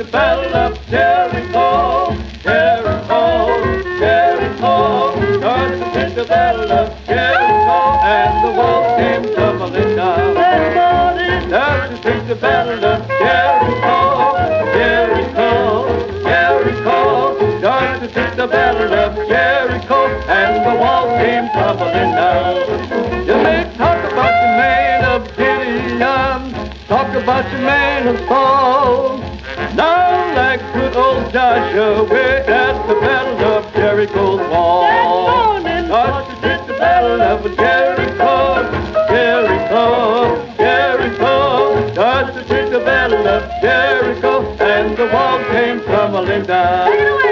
the battle of Jericho. Jericho, Jericho, George defeated the battle of Jericho, and the walls came tumbling down. George defeated the battle of Jericho. Jericho, Jericho, George defeated the battle of Jericho, and the walls came tumbling down. You may talk about the man of Gideon, talk about your man of Saul. Now, like good old Joshua, we're at the battle of Jericho's wall. Joshua did the battle of Jericho, Jericho, Jericho. Joshua did the battle of Jericho, and the wall came tumbling down.